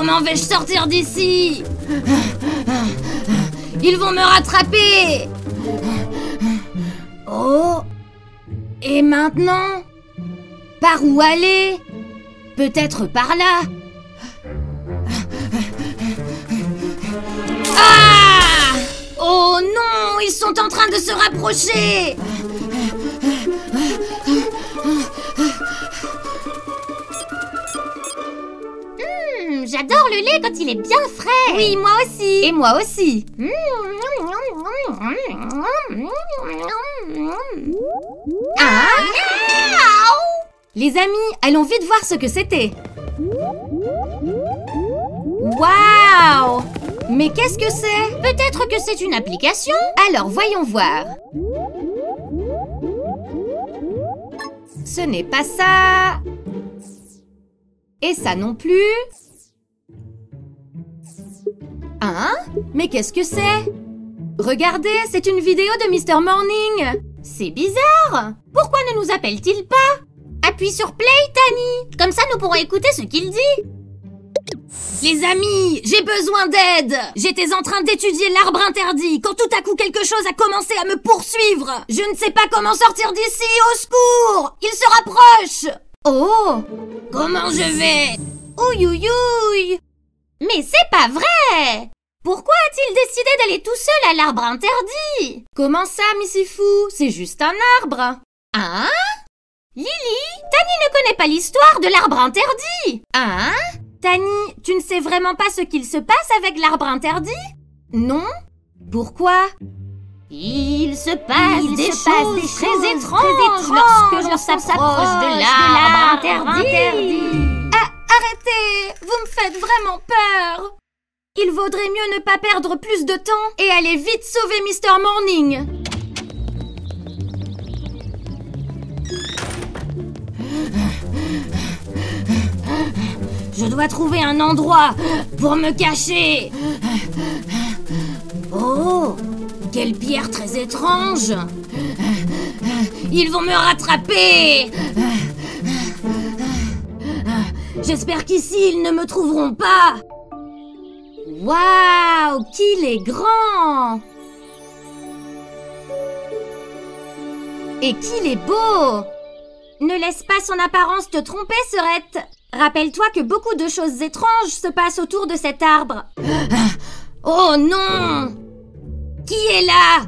Comment vais-je sortir d'ici? Ils vont me rattraper! Oh! Et maintenant? Par où aller? Peut-être par là? Ah! Oh non! Ils sont en train de se rapprocher! J'adore le lait quand il est bien frais. Oui, moi aussi. Et moi aussi. Ah! Les amis, allons vite voir ce que c'était. Waouh! Mais qu'est-ce que c'est? Peut-être que c'est une application? Alors, voyons voir. Ce n'est pas ça. Et ça non plus. Hein? Mais qu'est-ce que c'est? Regardez, c'est une vidéo de Mr. Morning. C'est bizarre. Pourquoi ne nous appelle-t-il pas? Appuie sur play, Tani. Comme ça, nous pourrons écouter ce qu'il dit. Les amis, j'ai besoin d'aide. J'étais en train d'étudier l'arbre interdit quand tout à coup quelque chose a commencé à me poursuivre. Je ne sais pas comment sortir d'ici, au secours. Il se rapproche. Oh! Comment je vais? Ouïe, ouïe, ouïe. Mais c'est pas vrai! Pourquoi a-t-il décidé d'aller tout seul à l'arbre interdit? Comment ça, Missy Fou? C'est juste un arbre. Hein? Lily, Tani ne connaît pas l'histoire de l'arbre interdit. Hein? Tani, tu ne sais vraiment pas ce qu'il se passe avec l'arbre interdit? Non? Pourquoi? Il se passe des choses très étranges lorsque l'on s'approche de l'arbre interdit. Arrêtez! Vous me faites vraiment peur! Il vaudrait mieux ne pas perdre plus de temps et aller vite sauver Mr. Morning. Je dois trouver un endroit pour me cacher. Oh! Quelle pierre très étrange! Ils vont me rattraper! J'espère qu'ici, ils ne me trouveront pas. Waouh, qu'il est grand! Et qu'il est beau! Ne laisse pas son apparence te tromper, Serette. Rappelle-toi que beaucoup de choses étranges se passent autour de cet arbre. Oh non! Qui est là?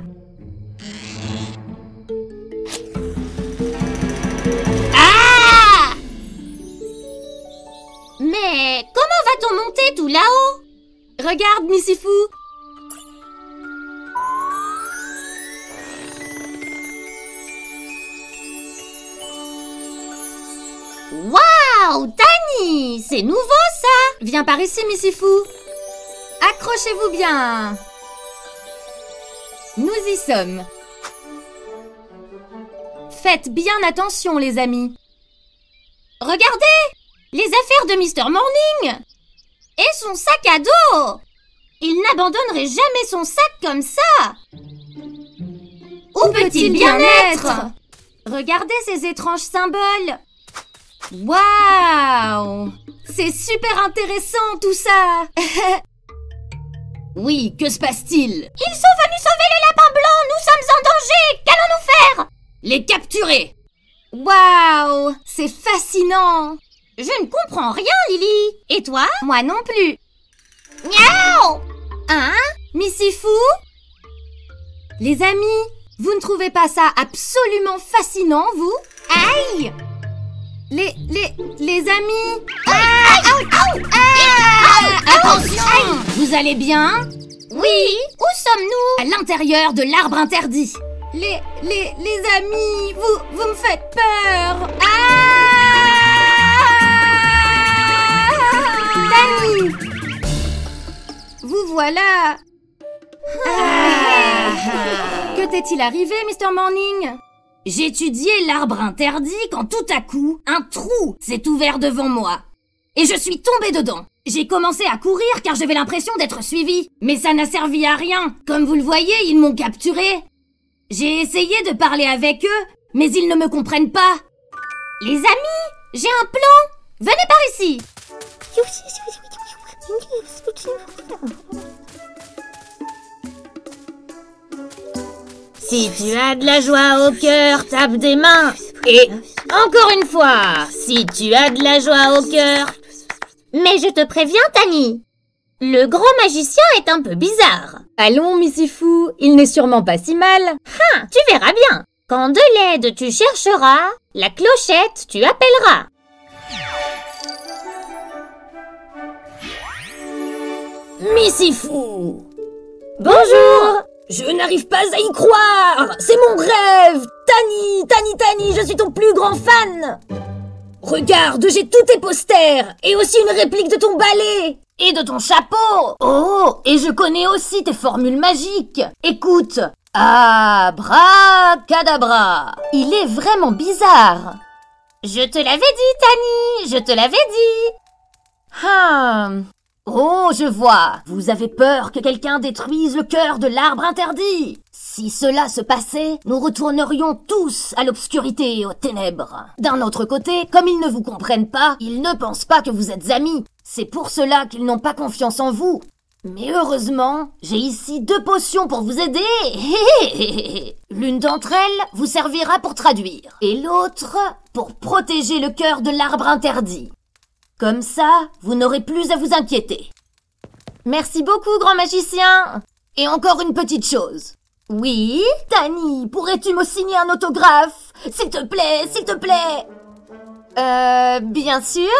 Mais comment va-t-on monter tout là-haut? Regarde, Missy Fou. Waouh, Tani, c'est nouveau ça. Viens par ici, Missy Fou. Accrochez-vous bien. Nous y sommes. Faites bien attention, les amis. Regardez! Les affaires de Mr. Morning! Et son sac à dos! Il n'abandonnerait jamais son sac comme ça! Où peut-il bien être? Regardez ces étranges symboles! Waouh! C'est super intéressant tout ça! Oui, que se passe-t-il? Ils sont venus sauver le lapin blanc! Nous sommes en danger! Qu'allons-nous faire? Les capturer! Waouh! C'est fascinant! Je ne comprends rien, Lily. Et toi? Moi non plus. Miaou! Hein? Missy Fou? Les amis, vous ne trouvez pas ça absolument fascinant, vous? Aïe! Les amis? Attention! Vous allez bien? Oui! Où sommes-nous? À l'intérieur de l'arbre interdit. Les amis, vous me faites peur. Tani! Vous voilà. Que t'est-il arrivé, Mr. Morning? J'étudiais l'arbre interdit quand tout à coup, un trou s'est ouvert devant moi. Et je suis tombée dedans. J'ai commencé à courir car j'avais l'impression d'être suivie. Mais ça n'a servi à rien. Comme vous le voyez, ils m'ont capturée. J'ai essayé de parler avec eux, mais ils ne me comprennent pas. Les amis, j'ai un plan. Venez par ici. Si tu as de la joie au cœur, tape des mains. Et encore une fois, si tu as de la joie au cœur... Mais je te préviens, Tani. Le grand magicien est un peu bizarre. Allons, Missifou, il n'est sûrement pas si mal. Tu verras bien. Quand de l'aide tu chercheras, la clochette tu appelleras. Missifou! Bonjour! Je n'arrive pas à y croire! C'est mon rêve! Tani, je suis ton plus grand fan! Regarde, j'ai tous tes posters! Et aussi une réplique de ton balai! Et de ton chapeau! Oh! Et je connais aussi tes formules magiques! Écoute! Abracadabra! Il est vraiment bizarre! Je te l'avais dit, Tani! Je te l'avais dit! Oh, je vois. Vous avez peur que quelqu'un détruise le cœur de l'arbre interdit. Si cela se passait, nous retournerions tous à l'obscurité et aux ténèbres. D'un autre côté, comme ils ne vous comprennent pas, ils ne pensent pas que vous êtes amis. C'est pour cela qu'ils n'ont pas confiance en vous. Mais heureusement, j'ai ici 2 potions pour vous aider. L'une d'entre elles vous servira pour traduire, et l'autre pour protéger le cœur de l'arbre interdit. Comme ça, vous n'aurez plus à vous inquiéter. Merci beaucoup, grand magicien. Et encore une petite chose. Oui, Tani, pourrais-tu me signer un autographe? S'il te plaît, s'il te plaît. Bien sûr.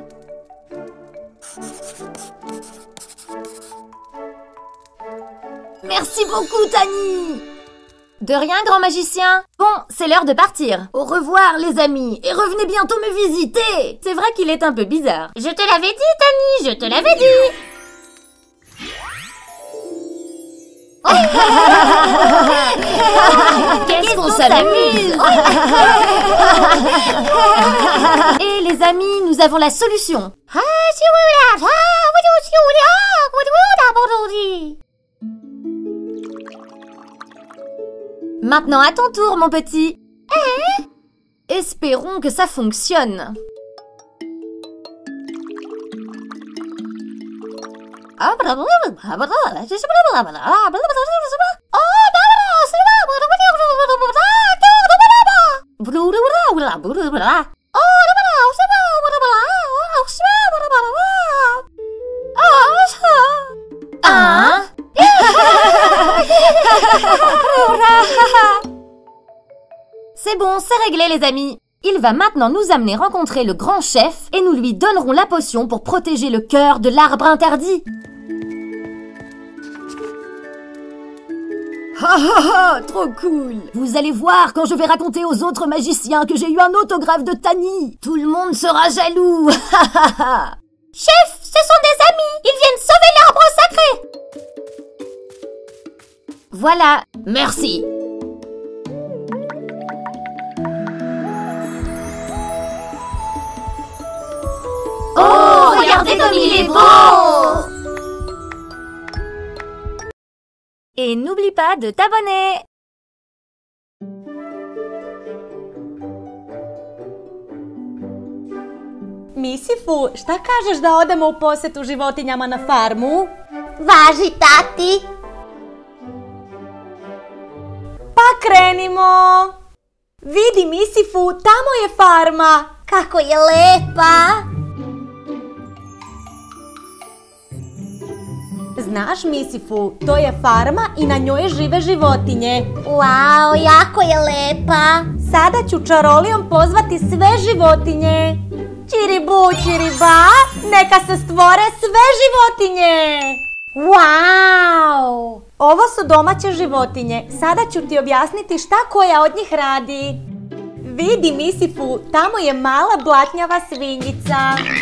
Merci beaucoup, Tani. De rien, grand magicien. Bon, c'est l'heure de partir. Au revoir, les amis, et revenez bientôt me visiter. C'est vrai qu'il est un peu bizarre. Je te l'avais dit, Tani, je te l'avais dit. Qu'est-ce qu'on s'amuse. Et les amis, nous avons la solution. Maintenant à ton tour, mon petit. Espérons que ça fonctionne. C'est bon, c'est réglé les amis. Il va maintenant nous amener rencontrer le grand chef et nous lui donnerons la potion pour protéger le cœur de l'arbre interdit. Trop cool. Vous allez voir quand je vais raconter aux autres magiciens que j'ai eu un autographe de Tani. Tout le monde sera jaloux. Chef, ce sont des amis. Ils viennent sauver l'arbre sacré. Voilà. Merci. Oh, regardez comme il est beau! Et n'oublie pas de t'abonner! Misifu, šta kažeš da odemo u posetu životinjama na farmu? Važi, tati! Pa krenimo! Vidi, Misifu, tamo je farma! Kako je lepa! Znaš, Misifu, to je farma i na njoj žive životinje. Wow, jako je lepa! Sada ću čarolijom pozvati sve životinje. Čiribu, čiriba, neka se stvore sve životinje! Wow! Ovo su domaće životinje. Sada ću ti objasniti šta koja od njih radi. Vidi, Misifu, tamo je mala blatnjava svinjica.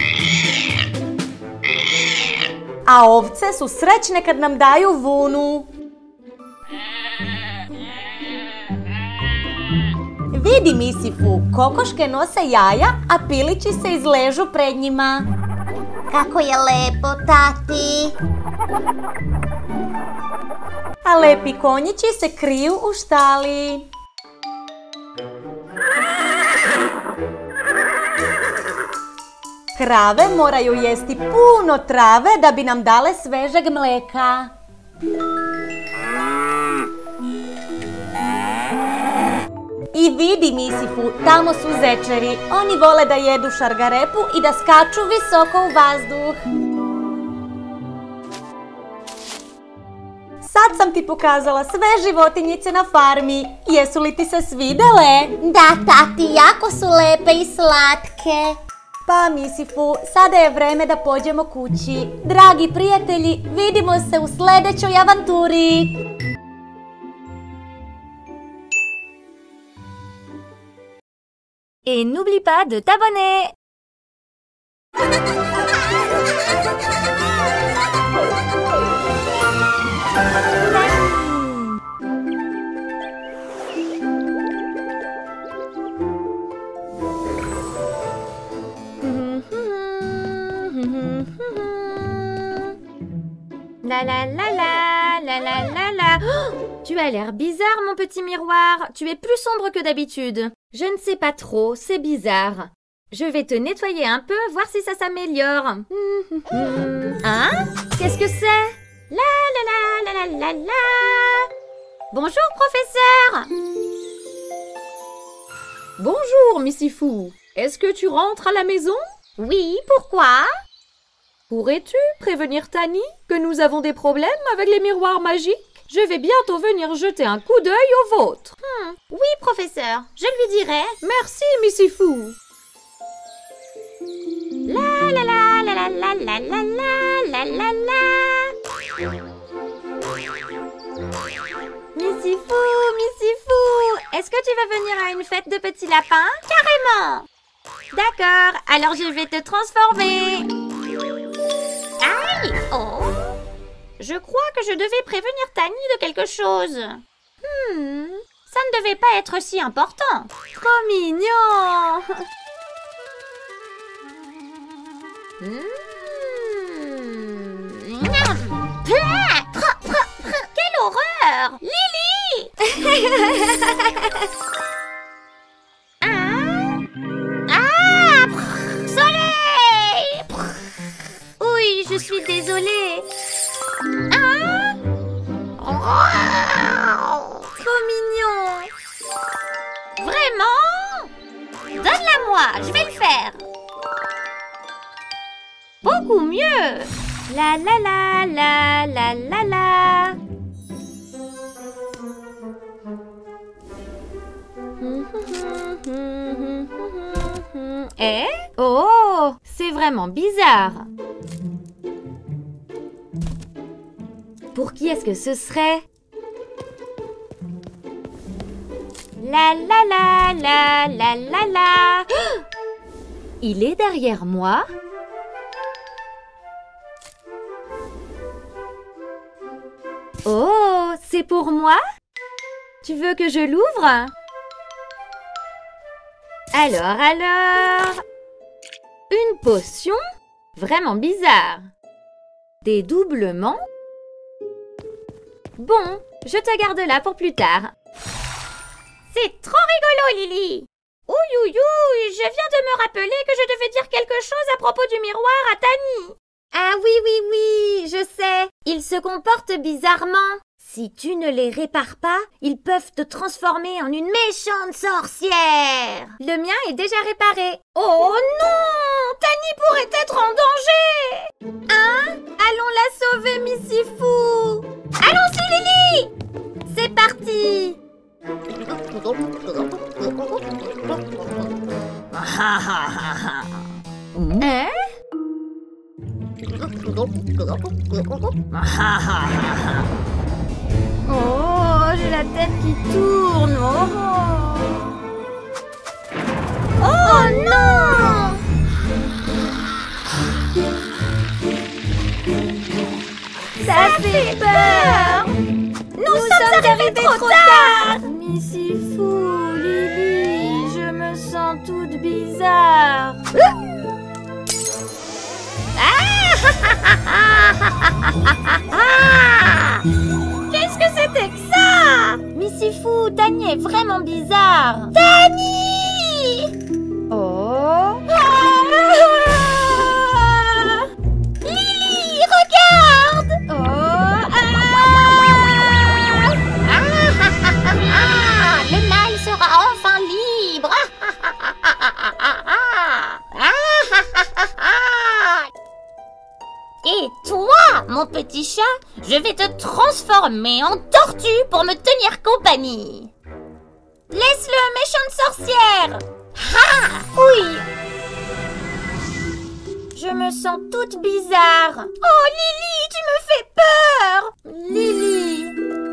A ovce su srećne kad nam daju vunu. Vidi, Misifu, kokoške nose jaja, a pilići se izležu pred njima. Kako je lepo, tati! A lepi konjići se kriju u štali. Krave moraju jesti puno trave da bi nam dale svežeg mleka. I vidi, Misifu, tamo su zečeri. Oni vole da jedu šargarepu i da skaču visoko u vazduh. Sad sam ti pokazala sve životinjice na farmi. Jesu li ti se svidele? Da, tati, jako su lepe i slatke. Pa, Misifu, sada je vreme da pođemo kući. Dragi prijatelji, vidimo se u sljedećoj avanturi. Et n'oublie pas de t'abonner. La la la la, la la la la. Oh, tu as l'air bizarre, mon petit miroir. Tu es plus sombre que d'habitude. Je ne sais pas trop, c'est bizarre. Je vais te nettoyer un peu, voir si ça s'améliore. Hein? Qu'est-ce que c'est? La la la la la la la. Bonjour, professeur. Bonjour, Missifou. Est-ce que tu rentres à la maison? Oui, pourquoi? Pourrais-tu prévenir Tani que nous avons des problèmes avec les miroirs magiques? Je vais bientôt venir jeter un coup d'œil au vôtre. Oui, professeur, je lui dirai. Merci, Missifou. La la la la la la la la la la la. Missifou, Missifou, est-ce que tu vas venir à une fête de petits lapins? Carrément. D'accord, alors je vais te transformer. Aïe! Oh! Je crois que je devais prévenir Tani de quelque chose. Ça ne devait pas être si important. Trop mignon! Quelle horreur! Lily! Soleil! Oui, je suis désolée. Trop mignon. Vraiment? Donne-la-moi, je vais le faire. Beaucoup mieux. La la la la la la la. Eh? Oh, c'est vraiment bizarre. Pour qui est-ce que ce serait? La la la la la la la. Il est derrière moi. Oh, c'est pour moi? Tu veux que je l'ouvre? Alors... Une potion? Vraiment bizarre. Des doublements? Bon, je te garde là pour plus tard. C'est trop rigolo, Lily. Ouh, je viens de me rappeler que je devais dire quelque chose à propos du miroir à Tani. Ah oui, je sais. Ils se comportent bizarrement. Si tu ne les répares pas, ils peuvent te transformer en une méchante sorcière. Le mien est déjà réparé. Oh non! Tani pourrait être en danger! Hein? Allons la sauver, Missifou! Allons-y, Lily! C'est parti! Hein? Oh, j'ai la tête qui tourne. Oh non! Ça fait peur! Nous sommes arrivés trop tard! Missifou, Lily, je me sens toute bizarre. Qu'est-ce que c'était que ça? Missifou, Tani est vraiment bizarre. Tani! Oh! Je vais te transformer en tortue pour me tenir compagnie. Laisse-le, méchante sorcière! Ha! Oui! Je me sens toute bizarre. Oh, Lily, tu me fais peur! Lily!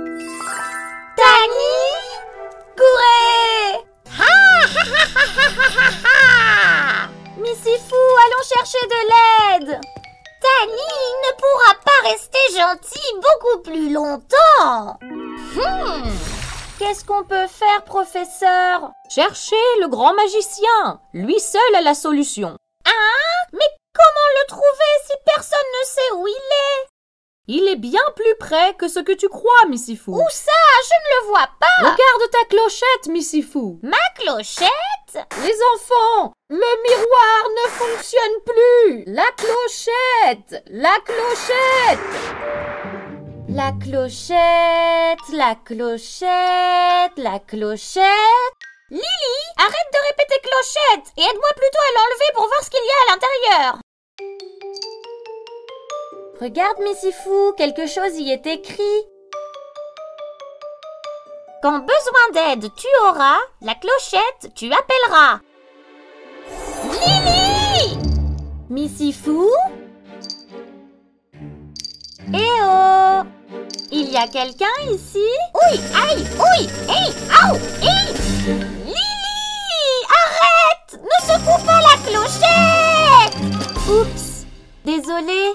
Tani! Courez! Ha! Ha! Ha! Ha! Ha! Ha! Missifou, allons chercher de l'aide! Tani ne pourra pas rester gentille beaucoup plus longtemps. Qu'est-ce qu'on peut faire, professeur? Cherchez le grand magicien. Lui seul a la solution. Hein? Mais comment le trouver si personne ne sait où il est? Il est bien plus près que ce que tu crois, Missifou. Où ça? Je ne le vois pas. Regarde ta clochette, Missifou. Ma clochette? Les enfants, le miroir ne fonctionne plus. La clochette, la clochette. La clochette, la clochette, la clochette. Lily, arrête de répéter clochette et aide-moi plutôt à l'enlever pour voir ce qu'il y a à l'intérieur. Regarde, Missifou, quelque chose y est écrit. Quand besoin d'aide tu auras, la clochette tu appelleras. Lily! Missifou? Eh oh! Il y a quelqu'un ici? Oui, aïe, oui, hey, aou, hey! Lily! Arrête! Ne secoue pas la clochette! Oups! Désolée.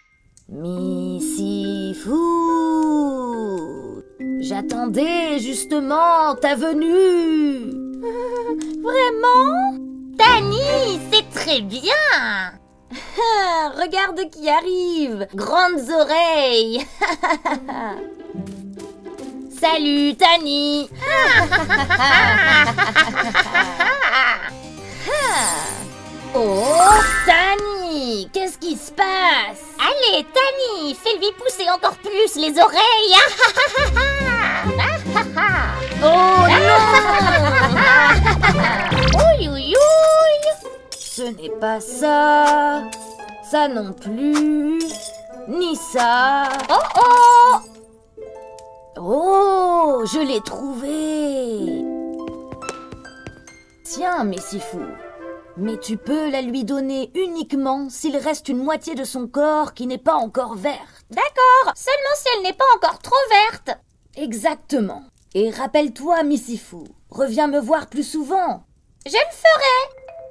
Missifou! J'attendais justement ta venue. Vraiment? Tani, c'est très bien. Regarde qui arrive. Grandes oreilles. Salut Tani. Oh, Tani, qu'est-ce qui se passe? Allez, Tani, fais-lui pousser encore plus les oreilles. Oh non! Ouïe, ouïe, ouïe. Ce n'est pas ça. Ça non plus. Ni ça. Oh oh! Oh, je l'ai trouvé. Tiens, Missifou. Mais tu peux la lui donner uniquement s'il reste une moitié de son corps qui n'est pas encore verte. D'accord, seulement si elle n'est pas encore trop verte. Exactement. Et rappelle-toi, Missifou, reviens me voir plus souvent. Je le ferai.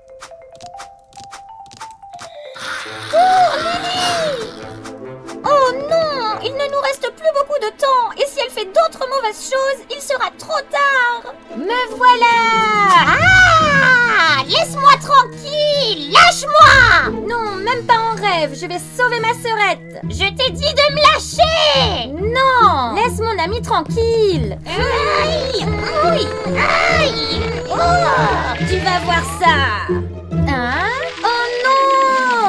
Cours, Lily! Oh non, il ne nous reste plus beaucoup de temps. Et si elle fait d'autres mauvaises choses, il sera trop tard. Me voilà! Ah! Laisse-moi tranquille! Lâche-moi! Non, même pas en rêve. Je vais sauver ma sœurette. Je t'ai dit de me lâcher! Non! Laisse mon ami tranquille. Aïe! Oui! Aïe! Oh! Tu vas voir ça! Hein? Oh non!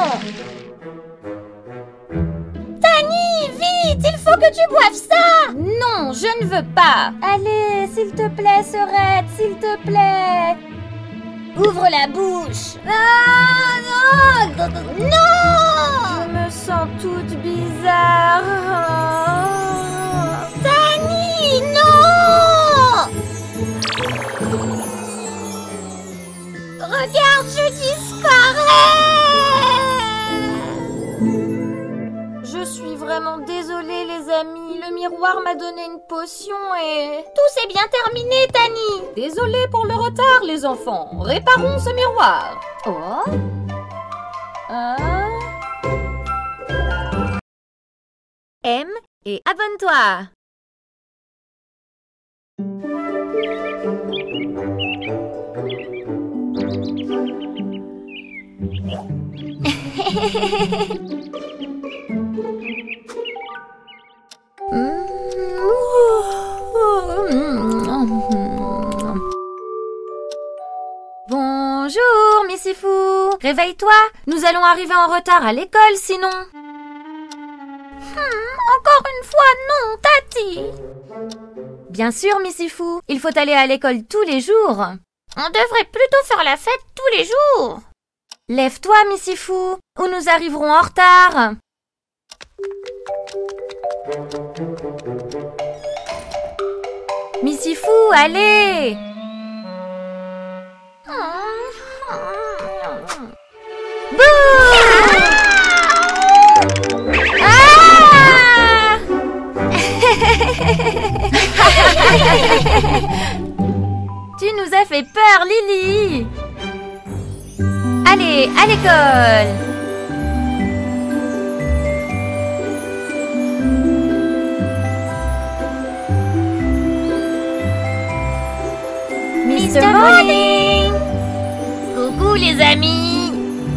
Tani, vite! Il faut que tu boives ça! Non, je ne veux pas! Allez, s'il te plaît, sœurette, s'il te plaît! Ouvre la bouche! Ah, non! Non! Je me sens toute bizarre. Tani, non! Regarde, je disparais! Je suis vraiment désolée, les amis. Le miroir m'a donné une potion et... Tout s'est bien terminé, Tani. Désolé pour le retard, les enfants. Réparons ce miroir. Oh. Aime et abonne-toi. Bonjour, Missifou. Réveille-toi. Nous allons arriver en retard à l'école, sinon. Encore une fois, non, Tati. Bien sûr, Missifou. Il faut aller à l'école tous les jours. On devrait plutôt faire la fête tous les jours. Lève-toi, Missifou, ou nous arriverons en retard. Missifou, allez! Tu nous as fait peur, Lily! Allez, à l'école! Mr. Morning! Coucou les amis!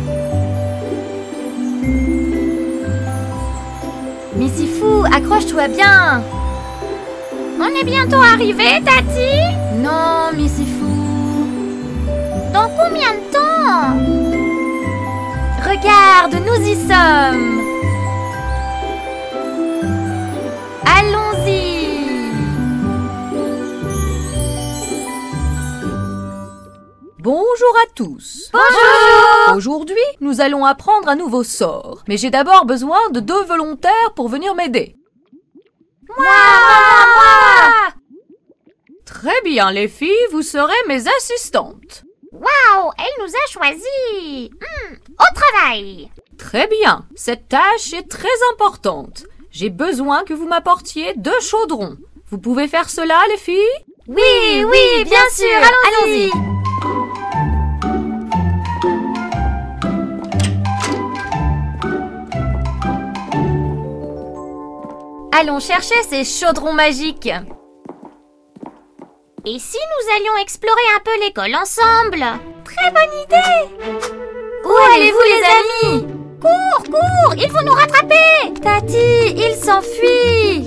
Missifou, accroche-toi bien! On est bientôt arrivé, Tati? Non, Missifou! Dans combien de temps? Regarde, nous y sommes! Allons-y! Bonjour à tous. Bonjour! Aujourd'hui, nous allons apprendre un nouveau sort. Mais j'ai d'abord besoin de 2 volontaires pour venir m'aider. Moi! Très bien, les filles, vous serez mes assistantes. Waouh, elle nous a choisis! Au travail! Très bien, cette tâche est très importante. J'ai besoin que vous m'apportiez 2 chaudrons. Vous pouvez faire cela, les filles? Oui, oui, bien sûr, allons-y! Allons chercher ces chaudrons magiques. Et si nous allions explorer un peu l'école ensemble? Très bonne idée! Où allez-vous, les amis? Cours, cours! Ils vont nous rattraper! Tati, il s'enfuit!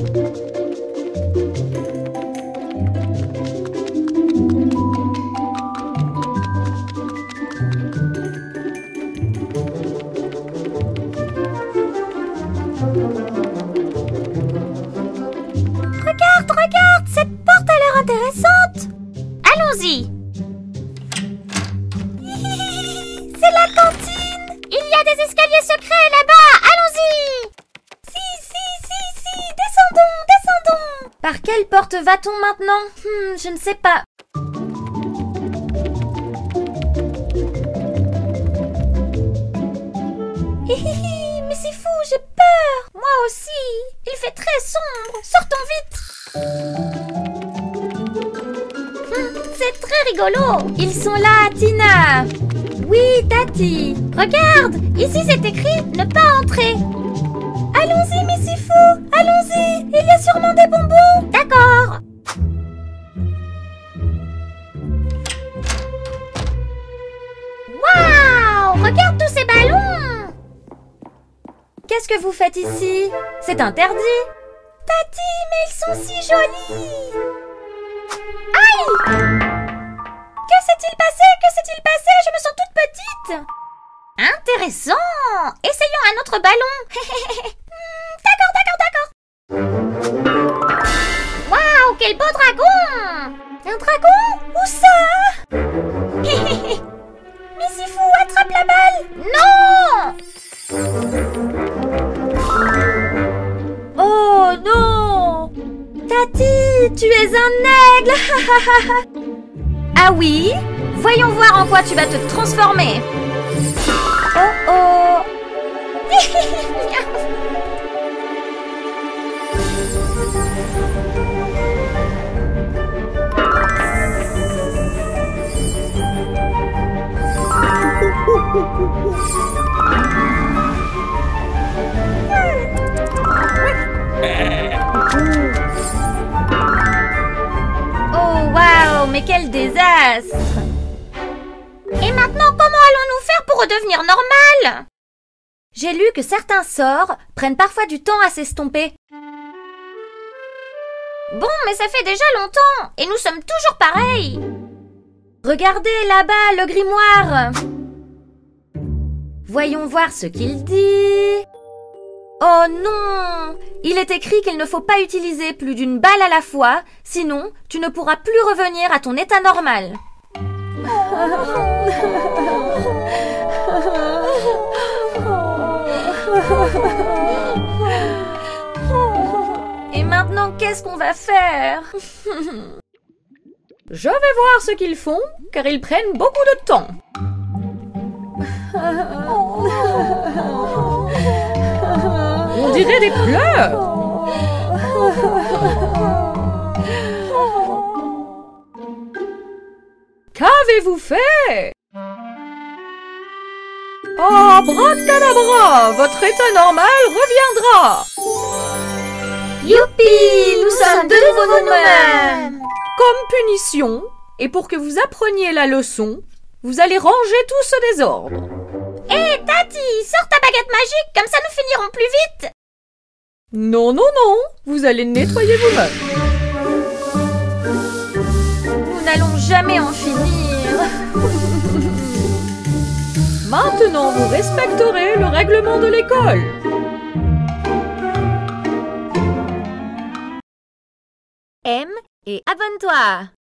Regarde, cette porte a l'air intéressante! Allons-y! C'est la cantine! Il y a des escaliers secrets là-bas! Allons-y! Si! Descendons! Par quelle porte va-t-on maintenant? Je ne sais pas. Mais c'est fou, j'ai peur! Moi aussi! Il fait très sombre! Sortons vite! C'est très rigolo! Ils sont là, Tina! Oui, Tati! Regarde! Ici c'est écrit « Ne pas entrer ». Allons-y, mais c'est fou! Allons-y! Il y a sûrement des bonbons! D'accord! Waouh! Regarde tous ces ballons! Qu'est-ce que vous faites ici? C'est interdit! Tati, mais ils sont si jolis! Aïe! Que s'est-il passé? Je me sens toute petite! Intéressant! Essayons un autre ballon! D'accord! Waouh, quel beau dragon! Un dragon? Où ça? Mais c'est fou, attrape la balle! Non! Oh non! Tati, tu es un aigle! Ah oui? Voyons voir en quoi tu vas te transformer. Oh oh! Oh waouh, mais quel désastre! Et maintenant, comment allons-nous faire pour redevenir normal? J'ai lu que certains sorts prennent parfois du temps à s'estomper. Bon, mais ça fait déjà longtemps, et nous sommes toujours pareils. Regardez là-bas le grimoire. Voyons voir ce qu'il dit. Oh non! Il est écrit qu'il ne faut pas utiliser plus d'une balle à la fois, sinon tu ne pourras plus revenir à ton état normal. Et maintenant, qu'est-ce qu'on va faire? Je vais voir ce qu'ils font, car ils prennent beaucoup de temps. On dirait des pleurs. Qu'avez-vous fait? Oh, bracadabra! Votre état normal reviendra! Youpi! Nous sommes de nouveau nous-mêmes! Comme punition, et pour que vous appreniez la leçon, vous allez ranger tout ce désordre. Hé, Tati, sors ta baguette magique, comme ça nous finirons plus vite. Non, non, non, vous allez nettoyer vous-même. Nous n'allons jamais en finir. Maintenant, vous respecterez le règlement de l'école. Aime et abonne-toi.